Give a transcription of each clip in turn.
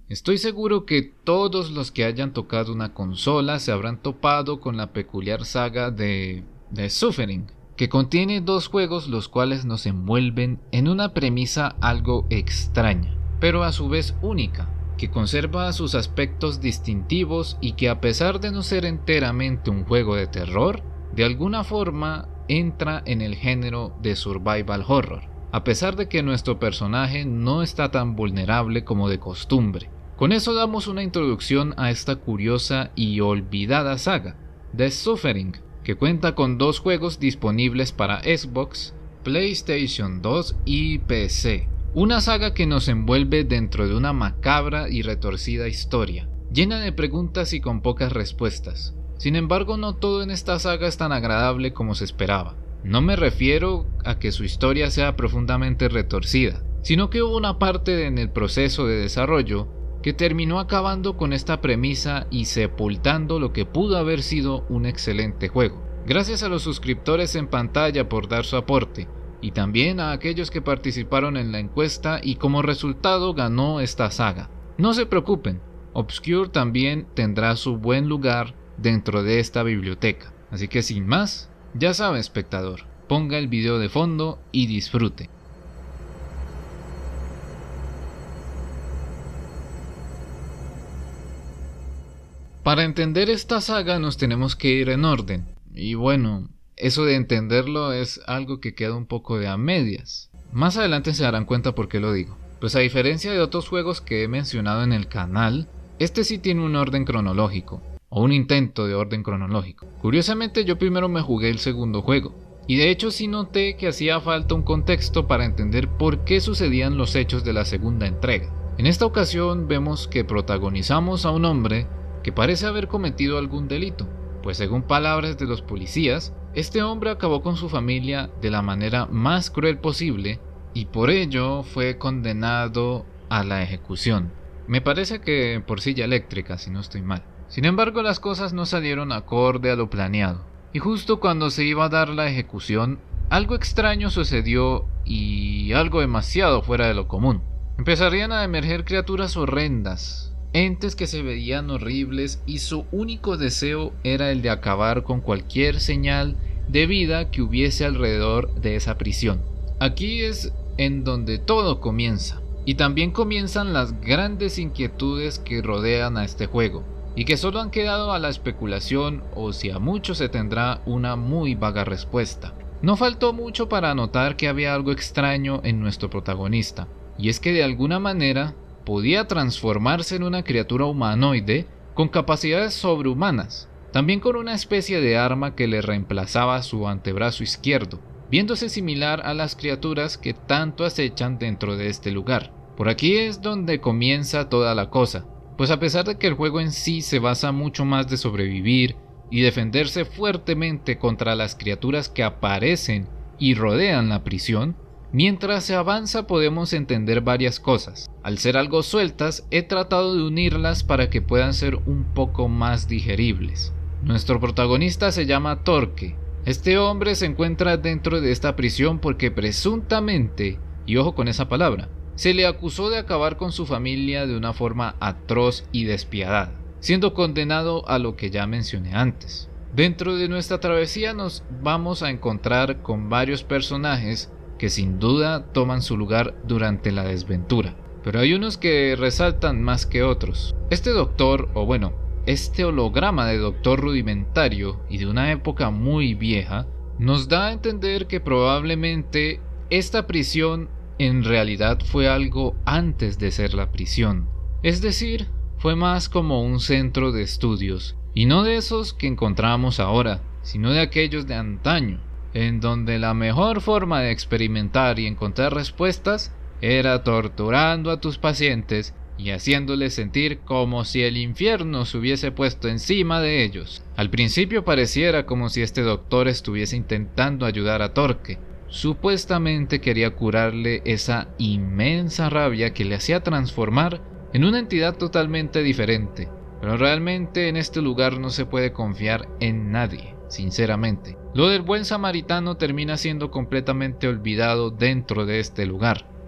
Estoy seguro que todos los que hayan tocado una consola se habrán topado con la peculiar saga de Suffering, que contiene dos juegos los cuales nos envuelven en una premisa algo extraña, pero a su vez única, que conserva sus aspectos distintivos y que, a pesar de no ser enteramente un juego de terror, de alguna forma entra en el género de survival horror, a pesar de que nuestro personaje no está tan vulnerable como de costumbre. Con eso damos una introducción a esta curiosa y olvidada saga, The Suffering, que cuenta con dos juegos disponibles para Xbox, PlayStation 2 y PC. Una saga que nos envuelve dentro de una macabra y retorcida historia, llena de preguntas y con pocas respuestas. Sin embargo, no todo en esta saga es tan agradable como se esperaba. No me refiero a que su historia sea profundamente retorcida, sino que hubo una parte en el proceso de desarrollo que terminó acabando con esta premisa y sepultando lo que pudo haber sido un excelente juego. Gracias a los suscriptores en pantalla por dar su aporte, y también a aquellos que participaron en la encuesta y como resultado ganó esta saga. No se preocupen, Obscure también tendrá su buen lugar dentro de esta biblioteca. Así que sin más, ya sabe, espectador, ponga el video de fondo y disfrute. Para entender esta saga nos tenemos que ir en orden, y bueno, eso de entenderlo es algo que queda un poco de a medias. Más adelante se darán cuenta por qué lo digo. Pues a diferencia de otros juegos que he mencionado en el canal, este sí tiene un orden cronológico, o un intento de orden cronológico. Curiosamente yo primero me jugué el segundo juego, y de hecho sí noté que hacía falta un contexto para entender por qué sucedían los hechos de la segunda entrega. En esta ocasión vemos que protagonizamos a un hombre que parece haber cometido algún delito, pues según palabras de los policías, este hombre acabó con su familia de la manera más cruel posible y por ello fue condenado a la ejecución. Me parece que por silla eléctrica, si no estoy mal. Sin embargo, las cosas no salieron acorde a lo planeado, y justo cuando se iba a dar la ejecución, algo extraño sucedió y algo demasiado fuera de lo común. Empezarían a emerger criaturas horrendas, entes que se veían horribles y su único deseo era el de acabar con cualquier señal de vida que hubiese alrededor de esa prisión. Aquí es en donde todo comienza, y también comienzan las grandes inquietudes que rodean a este juego, y que solo han quedado a la especulación o si a mucho se tendrá una muy vaga respuesta. No faltó mucho para notar que había algo extraño en nuestro protagonista, y es que de alguna manera podía transformarse en una criatura humanoide con capacidades sobrehumanas, también con una especie de arma que le reemplazaba su antebrazo izquierdo, viéndose similar a las criaturas que tanto acechan dentro de este lugar. Por aquí es donde comienza toda la cosa, pues a pesar de que el juego en sí se basa mucho más de sobrevivir y defenderse fuertemente contra las criaturas que aparecen y rodean la prisión, mientras se avanza podemos entender varias cosas. Al ser algo sueltas, he tratado de unirlas para que puedan ser un poco más digeribles. Nuestro protagonista se llama Torque. Este hombre se encuentra dentro de esta prisión porque presuntamente, y ojo con esa palabra, se le acusó de acabar con su familia de una forma atroz y despiadada, siendo condenado a lo que ya mencioné antes. Dentro de nuestra travesía nos vamos a encontrar con varios personajes que sin duda toman su lugar durante la desventura, pero hay unos que resaltan más que otros. Este doctor, o bueno, este holograma de doctor rudimentario y de una época muy vieja, nos da a entender que probablemente esta prisión en realidad fue algo antes de ser la prisión, es decir, fue más como un centro de estudios, y no de esos que encontramos ahora, sino de aquellos de antaño, en donde la mejor forma de experimentar y encontrar respuestas era torturando a tus pacientes y haciéndoles sentir como si el infierno se hubiese puesto encima de ellos. Al principio pareciera como si este doctor estuviese intentando ayudar a Torque. Supuestamente quería curarle esa inmensa rabia que le hacía transformar en una entidad totalmente diferente, pero realmente en este lugar no se puede confiar en nadie. Sinceramente, lo del buen samaritano termina siendo completamente olvidado dentro de este lugar,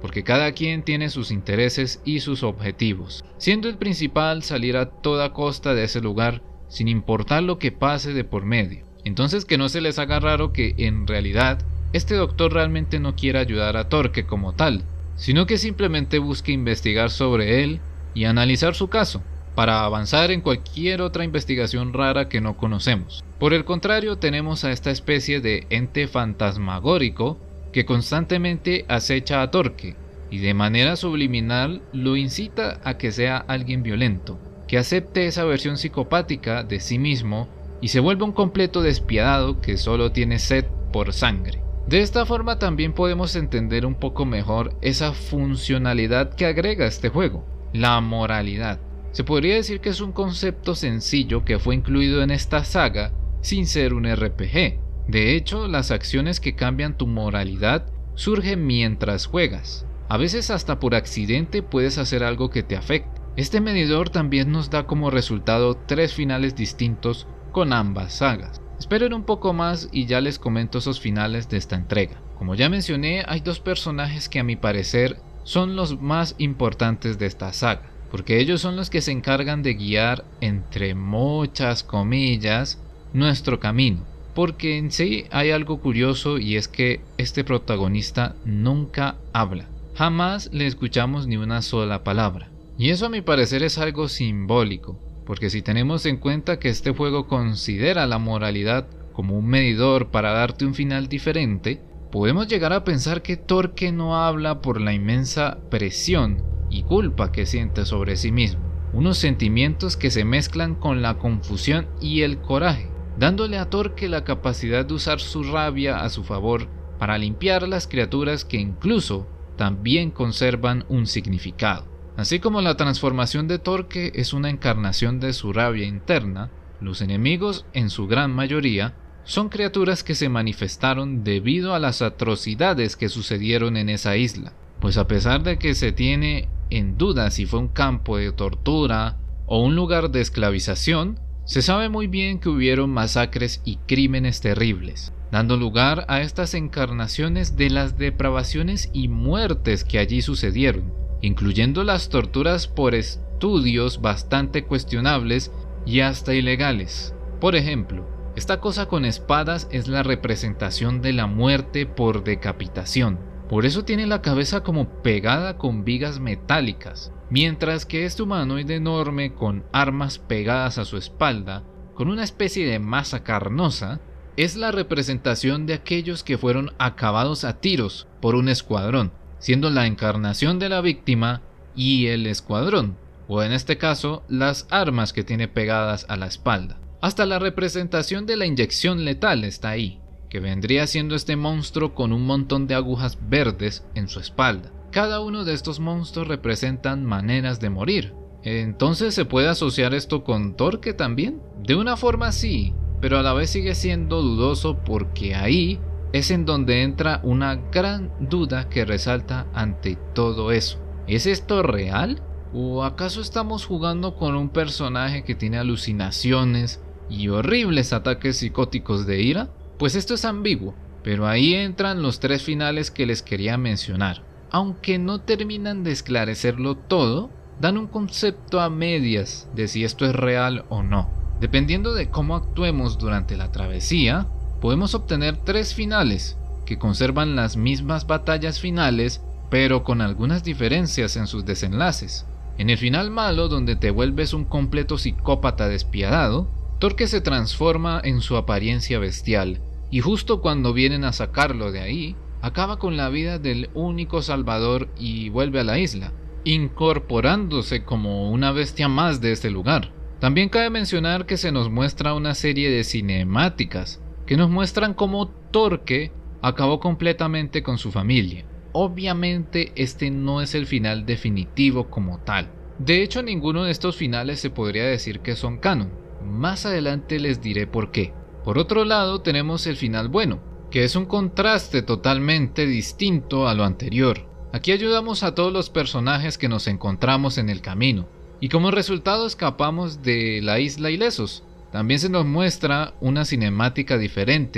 porque cada quien tiene sus intereses y sus objetivos, siendo el principal salir a toda costa de ese lugar sin importar lo que pase de por medio. Entonces que no se les haga raro que en realidad este doctor realmente no quiera ayudar a Torque como tal, sino que simplemente busque investigar sobre él y analizar su caso, para avanzar en cualquier otra investigación rara que no conocemos. Por el contrario, tenemos a esta especie de ente fantasmagórico que constantemente acecha a Torque y de manera subliminal lo incita a que sea alguien violento, que acepte esa versión psicopática de sí mismo y se vuelve un completo despiadado que solo tiene sed por sangre. De esta forma también podemos entender un poco mejor esa funcionalidad que agrega este juego, la moralidad. Se podría decir que es un concepto sencillo que fue incluido en esta saga sin ser un RPG. De hecho, las acciones que cambian tu moralidad surgen mientras juegas. A veces hasta por accidente puedes hacer algo que te afecte. Este medidor también nos da como resultado 3 finales distintos con ambas sagas. Esperen un poco más y ya les comento esos finales de esta entrega. Como ya mencioné, hay 2 personajes que a mi parecer son los más importantes de esta saga, porque ellos son los que se encargan de guiar, entre muchas comillas, nuestro camino. Porque en sí hay algo curioso y es que este protagonista nunca habla. Jamás le escuchamos ni una sola palabra. Y eso a mi parecer es algo simbólico, porque si tenemos en cuenta que este juego considera la moralidad como un medidor para darte un final diferente, podemos llegar a pensar que Torque no habla por la inmensa presión y culpa que siente sobre sí mismo, unos sentimientos que se mezclan con la confusión y el coraje, dándole a Torque la capacidad de usar su rabia a su favor para limpiar las criaturas que incluso también conservan un significado. Así como la transformación de Torque es una encarnación de su rabia interna, los enemigos, en su gran mayoría, son criaturas que se manifestaron debido a las atrocidades que sucedieron en esa isla, pues a pesar de que se tiene en duda si fue un campo de tortura o un lugar de esclavización, se sabe muy bien que hubieron masacres y crímenes terribles, dando lugar a estas encarnaciones de las depravaciones y muertes que allí sucedieron, incluyendo las torturas por estudios bastante cuestionables y hasta ilegales. Por ejemplo, esta cosa con espadas es la representación de la muerte por decapitación. Por eso tiene la cabeza como pegada con vigas metálicas, mientras que este humanoide enorme con armas pegadas a su espalda, con una especie de masa carnosa, es la representación de aquellos que fueron acabados a tiros por un escuadrón, siendo la encarnación de la víctima y el escuadrón, o en este caso las armas que tiene pegadas a la espalda. Hasta la representación de la inyección letal está ahí, que vendría siendo este monstruo con un montón de agujas verdes en su espalda. Cada uno de estos monstruos representan maneras de morir. Entonces, ¿se puede asociar esto con Torque también? De una forma sí, pero a la vez sigue siendo dudoso porque ahí es en donde entra una gran duda que resalta ante todo eso. ¿Es esto real? ¿O acaso estamos jugando con un personaje que tiene alucinaciones y horribles ataques psicóticos de ira? Pues esto es ambiguo, pero ahí entran los 3 finales que les quería mencionar. Aunque no terminan de esclarecerlo todo, dan un concepto a medias de si esto es real o no. Dependiendo de cómo actuemos durante la travesía, podemos obtener 3 finales que conservan las mismas batallas finales, pero con algunas diferencias en sus desenlaces. En el final malo, donde te vuelves un completo psicópata despiadado, Torque se transforma en su apariencia bestial, y justo cuando vienen a sacarlo de ahí, acaba con la vida del único salvador y vuelve a la isla, incorporándose como una bestia más de este lugar. También cabe mencionar que se nos muestra una serie de cinemáticas que nos muestran cómo Torque acabó completamente con su familia. Obviamente este no es el final definitivo como tal. De hecho, ninguno de estos finales se podría decir que son canon. Más adelante les diré por qué. Por otro lado, tenemos el final bueno, que es un contraste totalmente distinto a lo anterior. Aquí ayudamos a todos los personajes que nos encontramos en el camino, y como resultado escapamos de la isla ilesos. También se nos muestra una cinemática diferente,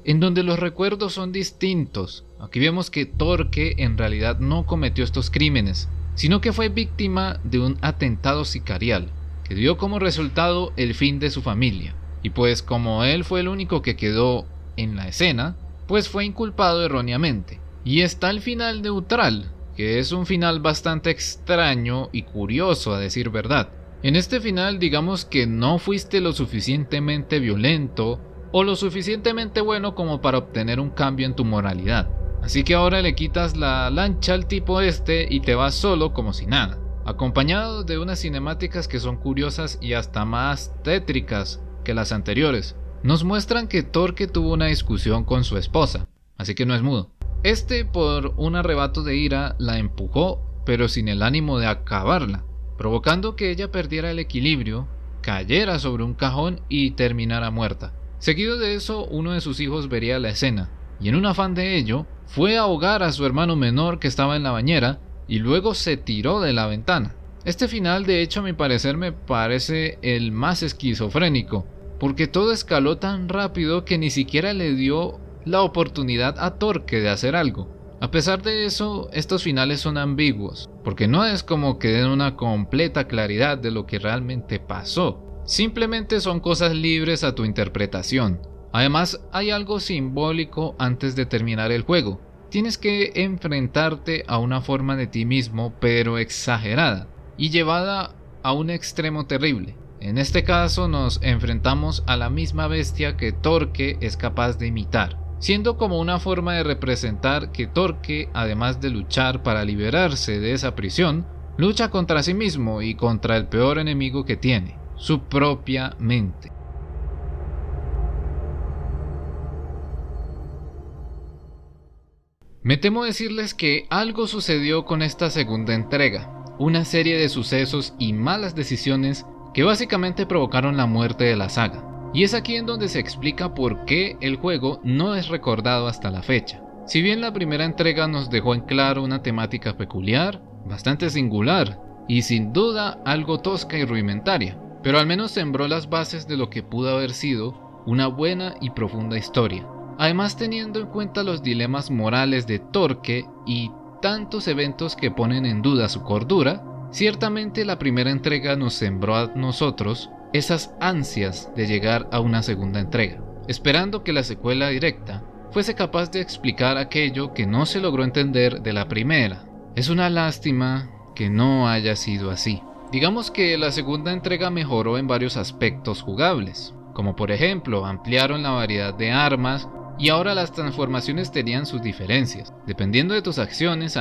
en donde los recuerdos son distintos. Aquí vemos que Torque en realidad no cometió estos crímenes, sino que fue víctima de un atentado sicarial, que dio como resultado el fin de su familia. Y pues como él fue el único que quedó en la escena, pues fue inculpado erróneamente. Y está el final neutral, que es un final bastante extraño y curioso a decir verdad. En este final digamos que no fuiste lo suficientemente violento o lo suficientemente bueno como para obtener un cambio en tu moralidad. Así que ahora le quitas la lancha al tipo este y te vas solo como si nada, acompañado de unas cinemáticas que son curiosas y hasta más tétricas que las anteriores. Nos muestran que Torque tuvo una discusión con su esposa, así que no es mudo. Este, por un arrebato de ira, la empujó, pero sin el ánimo de acabarla, provocando que ella perdiera el equilibrio, cayera sobre un cajón y terminara muerta. Seguido de eso, uno de sus hijos vería la escena, y en un afán de ello, fue a ahogar a su hermano menor que estaba en la bañera, y luego se tiró de la ventana. Este final, de hecho, a mi parecer me parece el más esquizofrénico, porque todo escaló tan rápido que ni siquiera le dio la oportunidad a Torque de hacer algo. A pesar de eso, estos finales son ambiguos, porque no es como que den una completa claridad de lo que realmente pasó. Simplemente son cosas libres a tu interpretación. Además, hay algo simbólico antes de terminar el juego. Tienes que enfrentarte a una forma de ti mismo, pero exagerada y llevada a un extremo terrible. En este caso nos enfrentamos a la misma bestia que Torque es capaz de imitar, siendo como una forma de representar que Torque, además de luchar para liberarse de esa prisión, lucha contra sí mismo y contra el peor enemigo que tiene, su propia mente. Me temo decirles que algo sucedió con esta segunda entrega, una serie de sucesos y malas decisiones que básicamente provocaron la muerte de la saga. Y es aquí en donde se explica por qué el juego no es recordado hasta la fecha. Si bien la primera entrega nos dejó en claro una temática peculiar, bastante singular y sin duda algo tosca y rudimentaria, pero al menos sembró las bases de lo que pudo haber sido una buena y profunda historia. Además, teniendo en cuenta los dilemas morales de Torque y tantos eventos que ponen en duda su cordura, ciertamente la primera entrega nos sembró a nosotros esas ansias de llegar a una segunda entrega, esperando que la secuela directa fuese capaz de explicar aquello que no se logró entender de la primera. Es una lástima que no haya sido así. Digamos que la segunda entrega mejoró en varios aspectos jugables, como por ejemplo ampliaron la variedad de armas y ahora las transformaciones tenían sus diferencias. Dependiendo de tus acciones,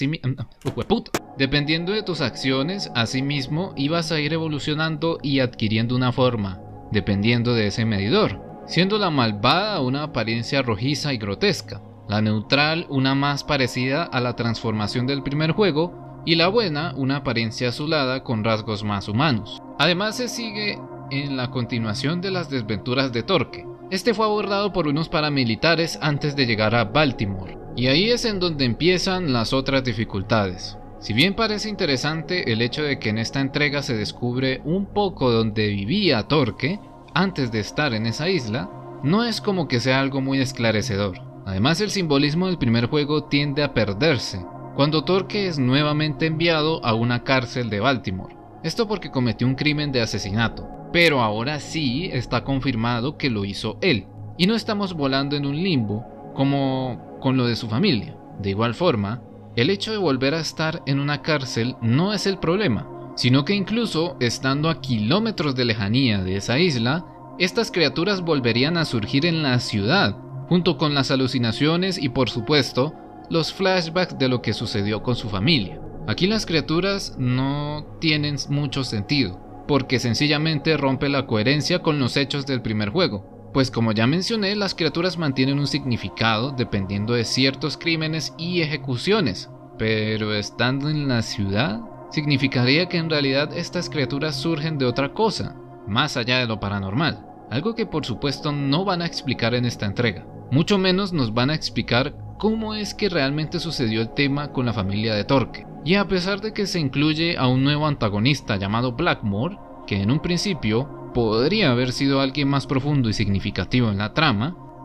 asimismo ibas a ir evolucionando y adquiriendo una forma, dependiendo de ese medidor, siendo la malvada una apariencia rojiza y grotesca, la neutral una más parecida a la transformación del primer juego y la buena una apariencia azulada con rasgos más humanos. Además se sigue en la continuación de las desventuras de Torque. Este fue abordado por unos paramilitares antes de llegar a Baltimore, y ahí es en donde empiezan las otras dificultades. Si bien parece interesante el hecho de que en esta entrega se descubre un poco donde vivía Torque antes de estar en esa isla, no es como que sea algo muy esclarecedor. Además, el simbolismo del primer juego tiende a perderse cuando Torque es nuevamente enviado a una cárcel de Baltimore. Esto porque cometió un crimen de asesinato, pero ahora sí está confirmado que lo hizo él, y no estamos volando en un limbo como con lo de su familia. De igual forma, el hecho de volver a estar en una cárcel no es el problema, sino que incluso estando a kilómetros de lejanía de esa isla, estas criaturas volverían a surgir en la ciudad, junto con las alucinaciones y por supuesto, los flashbacks de lo que sucedió con su familia. Aquí las criaturas no tienen mucho sentido, porque sencillamente rompe la coherencia con los hechos del primer juego, pues como ya mencioné, las criaturas mantienen un significado dependiendo de ciertos crímenes y ejecuciones, pero estando en la ciudad, significaría que en realidad estas criaturas surgen de otra cosa, más allá de lo paranormal, algo que por supuesto no van a explicar en esta entrega, mucho menos nos van a explicar cómo es que realmente sucedió el tema con la familia de Torque. Y a pesar de que se incluye a un nuevo antagonista llamado Blackmore, que en un principio podría haber sido alguien más profundo y significativo en la trama,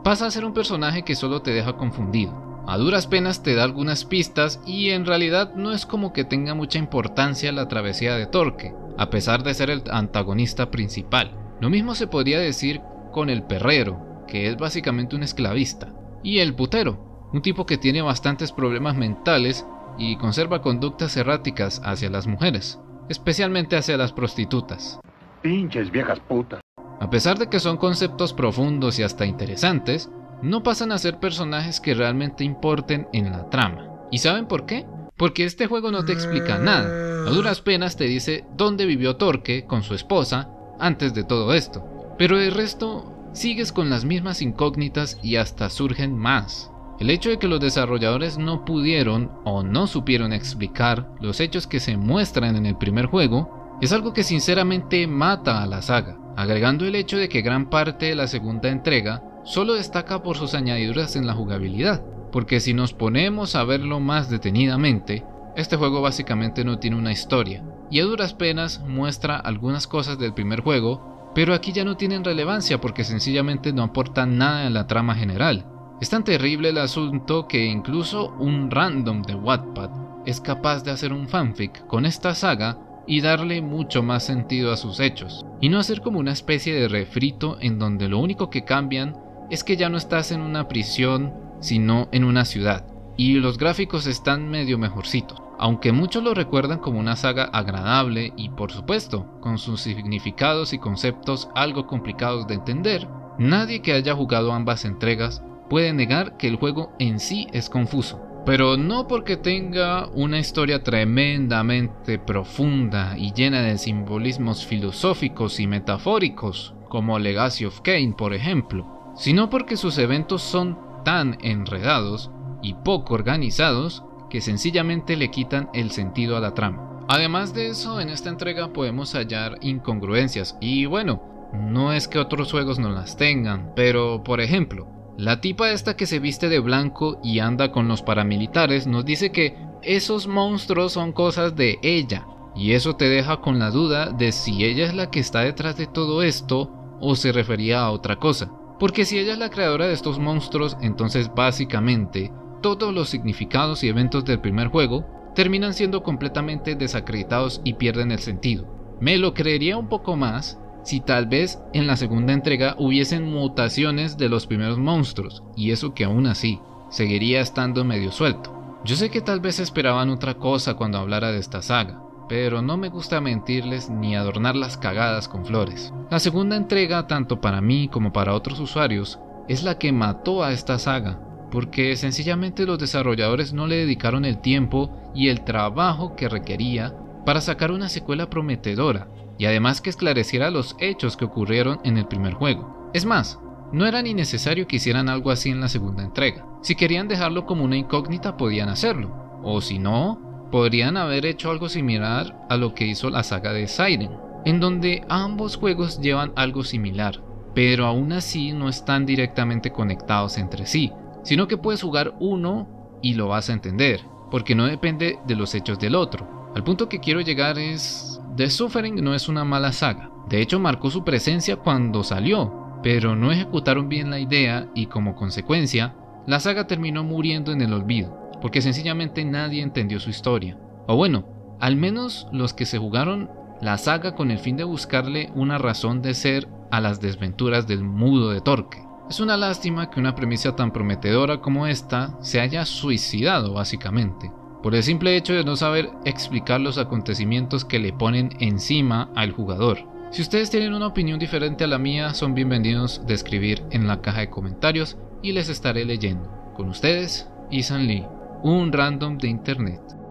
pasa a ser un personaje que solo te deja confundido. A duras penas te da algunas pistas y en realidad no es como que tenga mucha importancia la travesía de Torque, a pesar de ser el antagonista principal. Lo mismo se podría decir con el perrero, que es básicamente un esclavista, y el putero, un tipo que tiene bastantes problemas mentales y conserva conductas erráticas hacia las mujeres, especialmente hacia las prostitutas. Pinches viejas putas. A pesar de que son conceptos profundos y hasta interesantes, no pasan a ser personajes que realmente importen en la trama. ¿Y saben por qué? Porque este juego no te explica nada. A duras penas te dice dónde vivió Torque con su esposa antes de todo esto. Pero el resto sigues con las mismas incógnitas y hasta surgen más. El hecho de que los desarrolladores no pudieron o no supieron explicar los hechos que se muestran en el primer juego es algo que sinceramente mata a la saga, agregando el hecho de que gran parte de la segunda entrega solo destaca por sus añadiduras en la jugabilidad, porque si nos ponemos a verlo más detenidamente, este juego básicamente no tiene una historia, y a duras penas muestra algunas cosas del primer juego, pero aquí ya no tienen relevancia porque sencillamente no aportan nada en la trama general. Es tan terrible el asunto que incluso un random de Wattpad es capaz de hacer un fanfic con esta saga y darle mucho más sentido a sus hechos, y no hacer como una especie de refrito en donde lo único que cambian es que ya no estás en una prisión, sino en una ciudad, y los gráficos están medio mejorcitos, aunque muchos lo recuerdan como una saga agradable y por supuesto, con sus significados y conceptos algo complicados de entender. Nadie que haya jugado ambas entregas puede negar que el juego en sí es confuso, pero no porque tenga una historia tremendamente profunda y llena de simbolismos filosóficos y metafóricos, como Legacy of Kain por ejemplo, sino porque sus eventos son tan enredados y poco organizados que sencillamente le quitan el sentido a la trama. Además de eso, en esta entrega podemos hallar incongruencias y bueno, no es que otros juegos no las tengan, pero por ejemplo, la tipa esta que se viste de blanco y anda con los paramilitares nos dice que esos monstruos son cosas de ella, y eso te deja con la duda de si ella es la que está detrás de todo esto o se refería a otra cosa. Porque si ella es la creadora de estos monstruos, entonces básicamente todos los significados y eventos del primer juego terminan siendo completamente desacreditados y pierden el sentido. Me lo creería un poco más si tal vez en la segunda entrega hubiesen mutaciones de los primeros monstruos, y eso que aún así seguiría estando medio suelto. Yo sé que tal vez esperaban otra cosa cuando hablara de esta saga, pero no me gusta mentirles ni adornar las cagadas con flores. La segunda entrega, tanto para mí como para otros usuarios, es la que mató a esta saga, porque sencillamente los desarrolladores no le dedicaron el tiempo y el trabajo que requería para sacar una secuela prometedora, y además que esclareciera los hechos que ocurrieron en el primer juego. Es más, no era ni necesario que hicieran algo así en la segunda entrega. Si querían dejarlo como una incógnita podían hacerlo, o si no, podrían haber hecho algo similar a lo que hizo la saga de Siren, en donde ambos juegos llevan algo similar, pero aún así no están directamente conectados entre sí, sino que puedes jugar uno y lo vas a entender, porque no depende de los hechos del otro. Al punto que quiero llegar es: The Suffering no es una mala saga, de hecho marcó su presencia cuando salió, pero no ejecutaron bien la idea y como consecuencia, la saga terminó muriendo en el olvido, porque sencillamente nadie entendió su historia. O bueno, al menos los que se jugaron la saga con el fin de buscarle una razón de ser a las desventuras del mudo de Torque. Es una lástima que una premisa tan prometedora como esta se haya suicidado básicamente, por el simple hecho de no saber explicar los acontecimientos que le ponen encima al jugador. Si ustedes tienen una opinión diferente a la mía, son bienvenidos de escribir en la caja de comentarios y les estaré leyendo. Con ustedes, Ethan Lee, un random de internet.